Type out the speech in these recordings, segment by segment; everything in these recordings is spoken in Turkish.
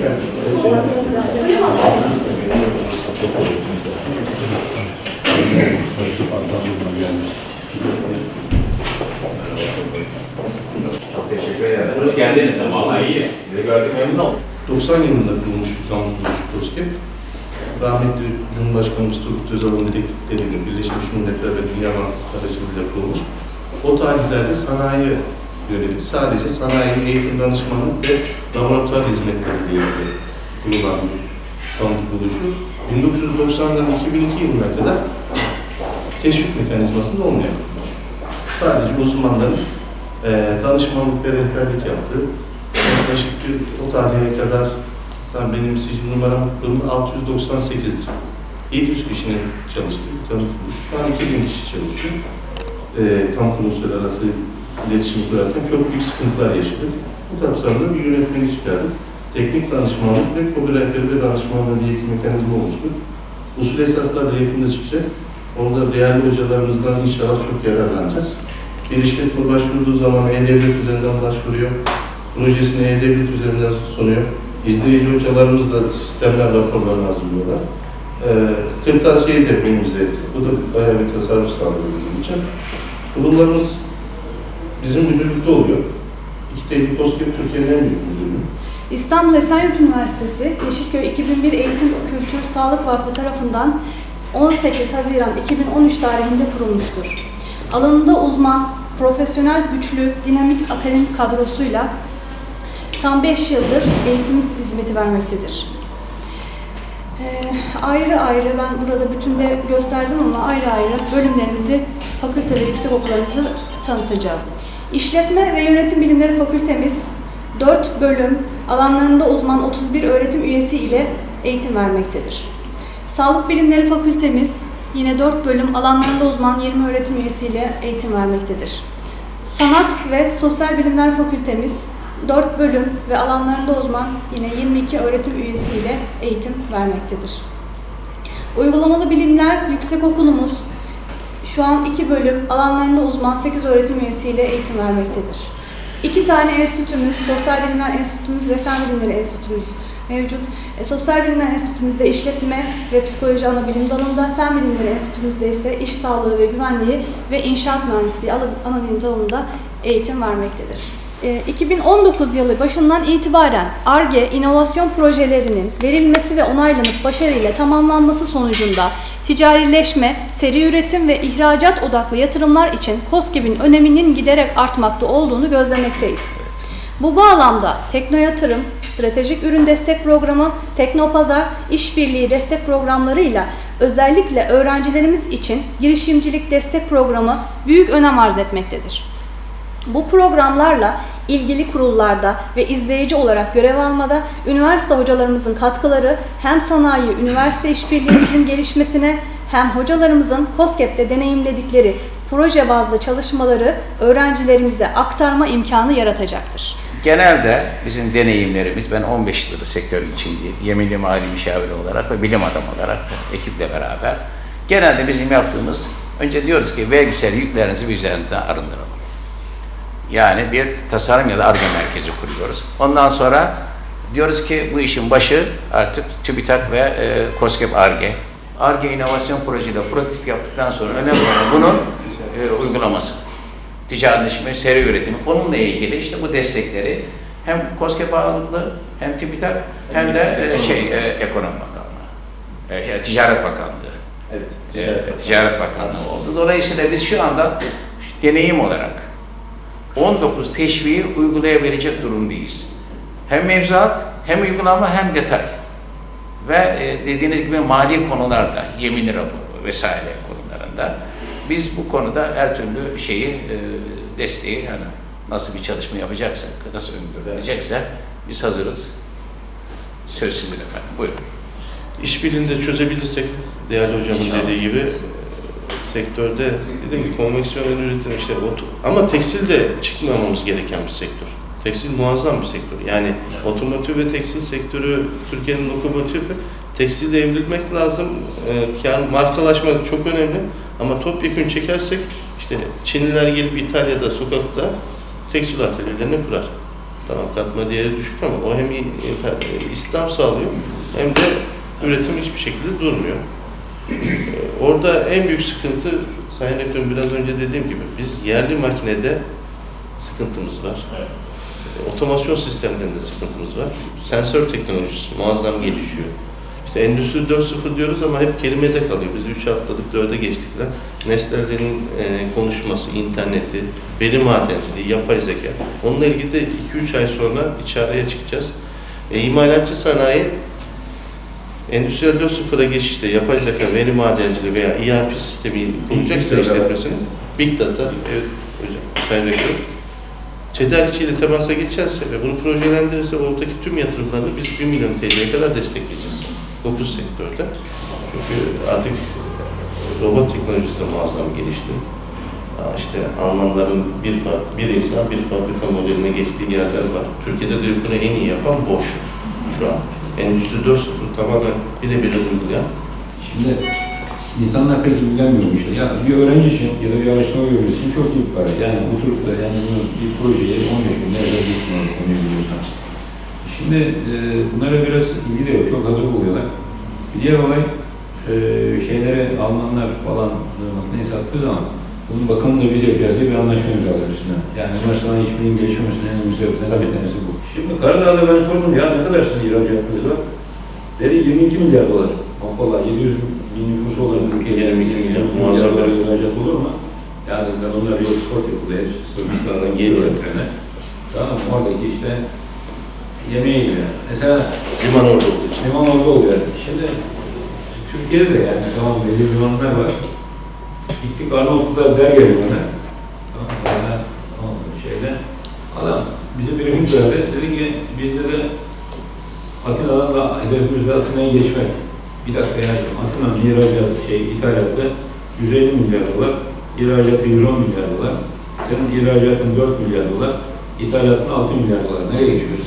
Çok teşekkür ederim. Hoş geldiniz. Vallahi iyiyiz. Sizi gördük memnun olduk. 90 yılında kurulmuş bir kamu kuruluşu KOSGEB. Rahmetli Cumhurbaşkanımız Turgut Özal'ın dedektifleriyle Birleşmiş Milletler ve Dünya Bankası aracılığıyla kurulmuş. O tarihlerde sanayiye yönelik sadece sanayinin eğitim, danışmanlık ve laboratuvar hizmetleriyle ilgili kurulan bir kamu kuruluşu. 1990'dan 2002 yılına kadar teşvik mekanizmasında olmayan kuruluş. Sadece uzmanların danışmanlık ve rehberlik yaptığı, yaklaşık o tarihe kadar benim sicil numaram 698'dir. 700 kişinin çalıştığı bir kamu kuruluşu. Şu an 2000 kişi çalışıyor. Kamu kuruluşları arası iletişim kurarken çok büyük sıkıntılar yaşadık. Bu kapsamda bir yönetmeni çıkardık. Teknik danışmanlık ve KOBİ rehberi ve danışmanlığı diye iki mekanizma oluştu. Usul esaslar da yakında çıkacak. Orada değerli hocalarımızdan inşallah çok yararlanacağız. Bir işletme başvurduğu zaman E-Devlet üzerinden başvuruyor. Projesini E-Devlet üzerinden sunuyor. İzleyici hocalarımız da sistemler raporlarını hazırlıyorlar. Kırtasiyeyi de minimize ettik. Bu da bayağı bir tasarruf sağlıyor bizim için. Kurullarımız bizim müdürlükte oluyor. İki KOSGEB Türkiye'nin en büyük müdürlüğü. İstanbul Esenyurt Üniversitesi Yeşilköy 2001 Eğitim, Kültür, Sağlık Vakfı tarafından 18 Haziran 2013 tarihinde kurulmuştur. Alanında uzman, profesyonel, güçlü, dinamik akademik kadrosuyla tam 5 yıldır eğitim hizmeti vermektedir. Ayrı ayrı, ben burada bütün de gösterdim ama ayrı ayrı bölümlerimizi, fakülte ve yüksekokullarımızı tanıtacağım. İşletme ve Yönetim Bilimleri Fakültemiz 4 bölüm, alanlarında uzman 31 öğretim üyesi ile eğitim vermektedir. Sağlık Bilimleri Fakültemiz yine 4 bölüm, alanlarında uzman 20 öğretim üyesi ile eğitim vermektedir. Sanat ve Sosyal Bilimler Fakültemiz 4 bölüm ve alanlarında uzman yine 22 öğretim üyesi ile eğitim vermektedir. Uygulamalı Bilimler Yüksekokulumuz şu an 2 bölüm, alanlarında uzman 8 öğretim üyesi ile eğitim vermektedir. 2 tane enstitümüz, Sosyal Bilimler Enstitümüz ve Fen Bilimleri Enstitümüz mevcut. Sosyal Bilimler Enstitümüzde işletme ve psikoloji ana bilim dalında, Fen Bilimleri Enstitümüzde ise iş sağlığı ve güvenliği ve inşaat mühendisliği ana bilim dalında eğitim vermektedir. 2019 yılı başından itibaren Ar-Ge inovasyon projelerinin verilmesi ve onaylanıp başarıyla tamamlanması sonucunda ticarileşme, seri üretim ve ihracat odaklı yatırımlar için KOSGEB'in öneminin giderek artmakta olduğunu gözlemekteyiz. Bu bağlamda Teknoyatırım, Stratejik Ürün Destek Programı, Teknopazar, İşbirliği Destek Programlarıyla özellikle öğrencilerimiz için girişimcilik destek programı büyük önem arz etmektedir. Bu programlarla ilgili kurullarda ve izleyici olarak görev almada üniversite hocalarımızın katkıları hem sanayi-üniversite işbirliğimizin gelişmesine hem hocalarımızın KOSGEB'de deneyimledikleri proje bazlı çalışmaları öğrencilerimize aktarma imkanı yaratacaktır. Genelde bizim deneyimlerimiz, ben 15 yıldır sektörün içindeyim, yeminli mali müşaviri olarak ve bilim adamı olarak ekiple beraber. Genelde bizim yaptığımız, önce diyoruz ki vergisel yüklerinizi bir üzerinden arındıralım. Yani bir tasarım ya da Ar-Ge merkezi kuruyoruz. Ondan sonra diyoruz ki bu işin başı artık TÜBİTAK ve KOSGEB Ar-Ge. Ar-Ge inovasyon projeyle prototip yaptıktan sonra önemli olan bunun uygulaması. Ticaretleşme, seri üretimi. Onunla ilgili işte bu destekleri hem KOSGEB ağırlıklı hem TÜBİTAK hem de Ekonomi Bakanlığı, Ticaret Bakanlığı. Evet, Ticaret Bakanlığı oldu. Dolayısıyla biz şu anda deneyim olarak 19 teşviği uygulayabilecek durumdayız. Hem mevzuat, hem uygulama, hem detay. Ve dediğiniz gibi mali konularda, yeminli raporu vesaire konularında biz bu konuda her türlü şeyi, desteği, yani nasıl bir çalışma yapacaksak, nasıl öngörülecekse biz hazırız. Söz sizin efendim, buyurun. İşbirliğinde çözebilirsek, değerli hocamın dediği gibi, sektörde dediğim gibi konvansiyonel üretim işte ama tekstilde çıkmamamız gereken bir sektör. Tekstil muazzam bir sektör. Yani otomotiv ve tekstil sektörü Türkiye'nin lokomotifi. Tekstilde evrilmek lazım. Yani markalaşmak çok önemli. Ama topyekün çekersek işte Çinliler gelip İtalya'da sokakta tekstil atölyelerini kurar. Tamam, katma değeri düşük ama o hem istihdam sağlıyor hem de üretim hiçbir şekilde durmuyor. Orada en büyük sıkıntı, Sayın Rektörüm biraz önce dediğim gibi, biz yerli makinede sıkıntımız var. Evet. Otomasyon sistemlerinde sıkıntımız var. Sensör teknolojisi muazzam gelişiyor. İşte Endüstri 4.0 diyoruz ama hep kelimede kalıyor. Biz 3 haftalık 4'e geçtikler. Nesnelerin konuşması, interneti, veri madenciliği, yapay zeka. Onunla ilgili de 2-3 ay sonra içeriye çıkacağız. İmalatçı sanayi Endüstriyel 4.0'a geçişte yapay zeka, veri madenciliği veya ERP sistemi kuracaksa işletmesinin Big Data, evet hocam, Sayın Rektör, tedarikçiyle temasa geçerse ve bunu projelendirirse oradaki tüm yatırımlarını biz 1 milyon TL'ye kadar destekleyeceğiz. 9 sektörde. Çünkü artık robot teknolojisi de muazzam gelişti. İşte Almanların bir insan bir fabrika modeline geçtiği yerler var. Türkiye'de de bunu en iyi yapan Bosch şu an. Endüstri 4.0 tamamen birebir uygulayan. Şimdi insanlar pek ilgilenmiyor bu işe. Ya bir öğrenci için ya da bir araştırma görevlisi için çok büyük para. Yani oturup da yani bir projeye 15 bin lira biliyorsan. Şimdi bunlara biraz ilgi de yok. Çok hazır buluyorlar. Bir diğer olay şeylere Almanlar falan makineyi sattığı zaman bunun bakımını da biz yapacağız diye bir anlaşma imzalıyor üstüne. Yani üniversiteden hiçbirinin gelişmemesinin en önemli sebeplerinden bir tanesi bu. Şimdi Karadağ'da ben sordum ya ne kadar sizin ihracatınız var? Dedi 22 milyar dolar. Valla 700 bin nüfusu olan ülkeye 22 milyar dolar ihracat olur mu? Yani onlar bir export yapıldı. Hepsi Sırbistan'dan geliyor trene. Tamam oradaki işte yemeğe gidiyor. Mesela Liman orada olduğu için. liman orada oluyor. Şimdi Türkiye'de de yani tamam belli limanlar var. Gittik Arnavutluk'ta der geliyor bana. Tamam şeyde. Adam bize bir ümit verdi. Dedi ki bizde de Atina'dan da hedefimizde Atina'ya geçmek. Bir dakika yani Atina'nın ithalatta 150 milyar dolar, ihracatı 110 milyar dolar. Senin ihracatın 4 milyar dolar, ithalatın 6 milyar dolar. Nereye geçiyoruz?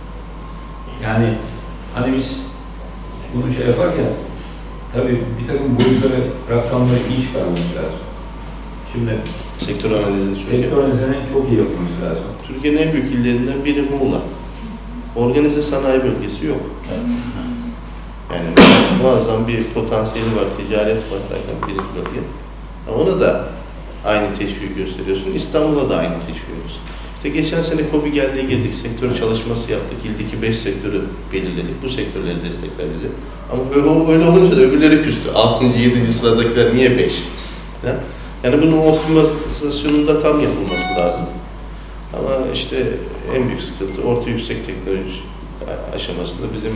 Yani hani biz bunu şey yaparken tabii bir takım boyutları, rakamları iyi çıkarmamız lazım. Şimdi Sektör analizini çok iyi yapmamız lazım. Türkiye'nin en büyük illerinden biri Muğla. Organize sanayi bölgesi yok. Yani muazzam bir potansiyeli var, ticaret var zaten bir bölge. Ama ona da aynı teşvik gösteriyorsun. İstanbul'a da aynı teşvik veriyorsun. İşte geçen sene KOBİ geldiğe girdik, sektör çalışması yaptık. İldeki 5 sektörü belirledik. Bu sektörleri destekler bizi. Ama öyle olunca da öbürleri küstü. 6. 7. sıradakiler niye 5? Yani bunun optimizasyonunda tam yapılması lazım. Ama işte en büyük sıkıntı orta yüksek teknoloji aşamasında bizim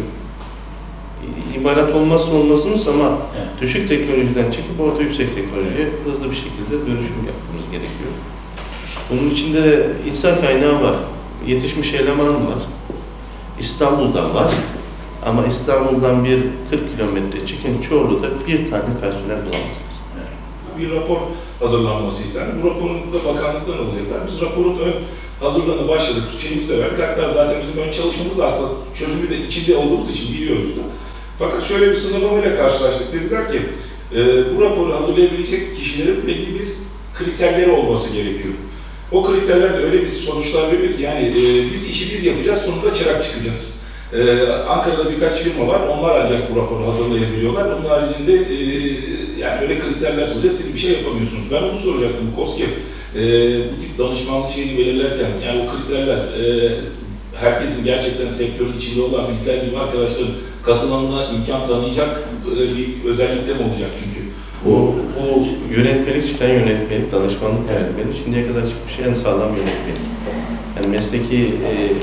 imalat olmazımız ama evet, düşük teknolojiden çıkıp orta yüksek teknolojiye hızlı bir şekilde dönüşüm yapmamız gerekiyor. Bunun içinde insan kaynağı var, yetişmiş eleman var, İstanbul'dan var ama İstanbul'dan bir 40 kilometre çıkın Çorlu'da bir tane personel bulamazlar. Bir rapor hazırlanması istendi. Bu raporun da bakanlıktan alacaklar. Biz raporun ön hazırlığına başladık, şeyimizi de verdik. Hatta zaten bizim ön çalışmamız da aslında çözümü de içinde olduğumuz için biliyoruz da. Fakat şöyle bir sınırlamayla karşılaştık. Dediler ki bu raporu hazırlayabilecek kişilerin belli bir kriterleri olması gerekiyor. O kriterler de öyle bir sonuçlar veriyor ki yani biz işi biz yapacağız, sonunda çırak çıkacağız. Ankara'da birkaç firma var, onlar ancak bu raporu hazırlayabiliyorlar. Onun haricinde yani öyle kriterler soracağız, siz bir şey yapamıyorsunuz. Ben onu soracaktım, KOSGEB bu tip danışmanlık şeyini belirlerken, yani o kriterler herkesin gerçekten sektörün içinde olan bizler gibi arkadaşların katılımına imkan tanıyacak bir özellikte mi olacak çünkü? O yönetmelik, çıkan yönetmelik, danışmanlık yönetmeliği şimdiye kadar çıkmış en sağlam yönetmelik. Yani mesleki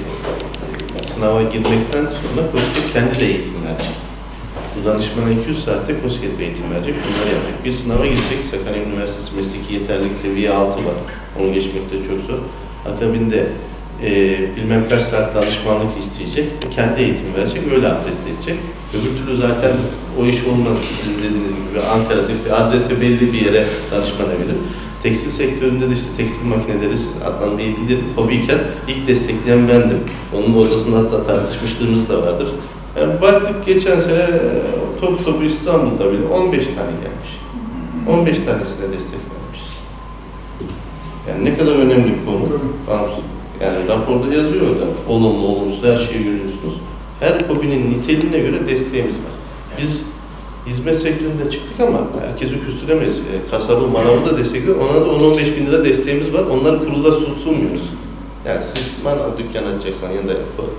sınava girmekten sonra KOSGEB kendi de eğitim verecek. Bu danışmana 200 saatte KOSGEB eğitim verecek, şunları yapacak. Bir sınava girecek, Sakarya Üniversitesi mesleki yeterlilik seviye 6 var. Onu geçmek de çok zor. Akabinde bilmem kaç saat danışmanlık isteyecek, kendi eğitim verecek, öyle akredite edecek. Öbür türlü zaten o iş olmaz. Sizin dediğiniz gibi Ankara'da bir adrese belli bir yere danışman verir. Tekstil sektöründe de işte tekstil makineleri Adnan Bey bilir. KOBİ'yken ilk destekleyen bendim. Onun odasında hatta tartışmışlığımız da vardır. Yani baktık geçen sene topu İstanbul'da bile 15 tane gelmiş. 15 tanesine destek vermiş. Yani ne kadar önemli bir konu. Yani raporda yazıyor da olumlu, olumsuz her şeyi görüyorsunuz. Her KOBİ'nin niteliğine göre desteğimiz var. Biz hizmet sektöründe çıktık ama herkesi küstüremeyiz. Kasabı, manavı da destekliyor. Ona da 10-15 bin lira desteğimiz var. Onları kurula sunmuyoruz. Yani siz manav dükkan açacaksan ya da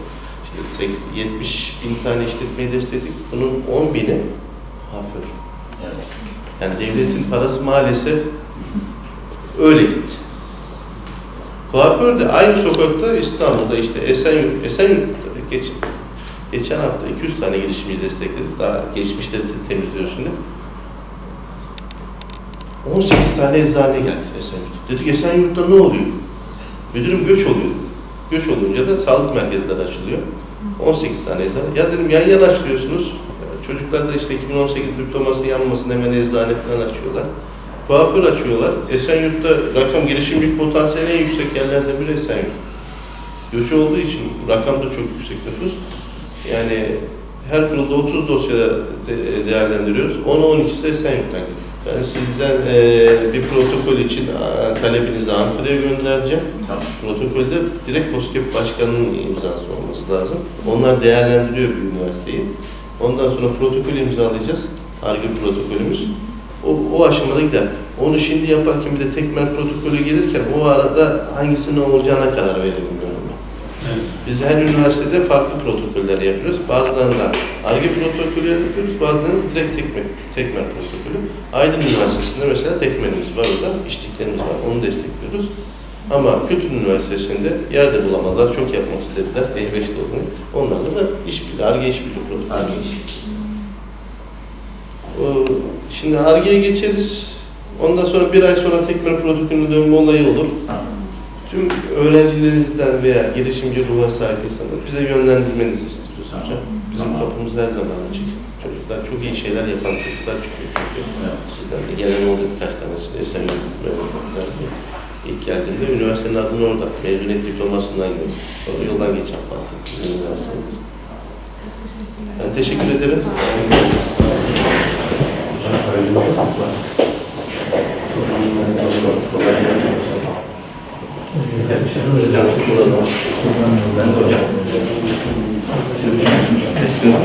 70 bin tane işletmeyi destekledik. Bunun 10 bini kuaför. Evet. Yani devletin parası maalesef öyle gitti. Kuaför de aynı sokakta İstanbul'da işte Esenyurt'ta geçen hafta 200 tane girişimci destekledik. Daha geçmişleri temizliyoruz şimdi. 18 tane eczane geldi Esenyurt'ta. Dedik Esenyurt'ta ne oluyor? Müdürüm göç oluyor. Göç olunca da sağlık merkezleri açılıyor. 18 tane eczane. Ya dedim yan yana açılıyorsunuz. Çocuklar da işte 2018 diploması yanmasın hemen eczane falan açıyorlar. Kuaför açıyorlar. Esenyurt'ta rakam girişimcilik potansiyeli en yüksek yerlerden biri Esenyurt. Göç olduğu için rakam da çok yüksek nüfus. Yani her kurulda 30 dosya değerlendiriyoruz. 10-12'si Esenyurt'tan geliyor. Ben sizden bir protokol için talebinizi Ankara'ya göndereceğim. Tamam. Protokolde direkt KOSGEB Başkanı'nın imzası olması lazım. Onlar değerlendiriyor bir üniversiteyi. Ondan sonra protokol imzalayacağız. ARGE protokolümüz. O aşamada gider. Onu şimdi yaparken bir de tekmel protokolü gelirken o arada hangisinin olacağına karar verelim diyorum ben. Evet. Biz her üniversitede farklı protokoller yapıyoruz. Bazılarında ARGE protokolü yapıyoruz, bazılarında direkt tekmel protokolü. Aydın Üniversitesi'nde mesela tekmelimiz var orada, içtiklerimiz var, onu destekliyoruz. Ama Kültür Üniversitesi'nde yerde bulamadılar, çok yapmak istediler, E5'te olduğunu. Onlarla da işbirliği, ARGE işbirliği protokolü. Şimdi ARGE'ye geçeriz. Ondan sonra bir ay sonra tekmel protokolüne dönme olayı olur. Tüm öğrencilerinizden veya girişimci ruha sahip insanlar bize yönlendirmenizi istiyoruz hocam. Bizim kapımız her zaman açık. Çocuklar çok iyi şeyler yapan çocuklar çıkıyor çünkü. Evet. Sizden de gelen oldu birkaç tanesi. Esenyurt ilk geldiğimde üniversitenin adını orada. Mezuniyet diplomasından gördüm. Sonra yoldan geçen fark ettim. Ben teşekkür ederim. Ben de hocam.